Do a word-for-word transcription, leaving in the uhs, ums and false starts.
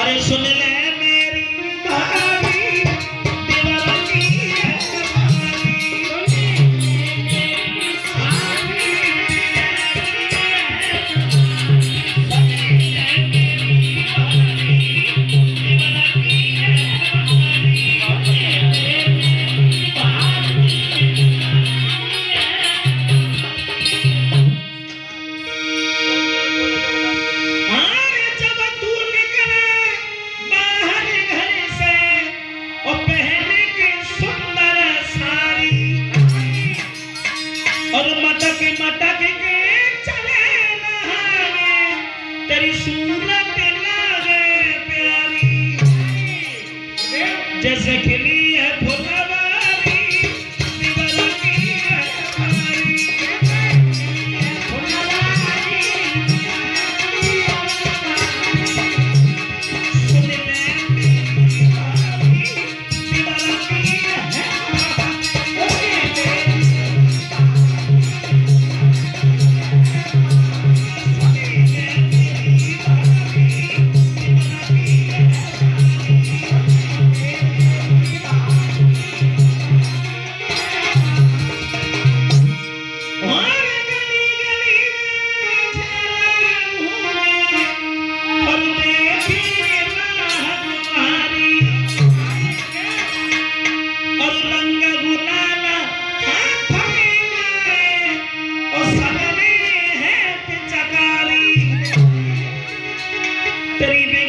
अरे सुन ले मेरी भाभी दीवानी है और मटक मटक के चले नहाने तेरी सूरत लागे प्यारी जैसे खिली है फुलवारी दीवानी है हमारी सुन ले मेरी भाभी दीवानी है तेरी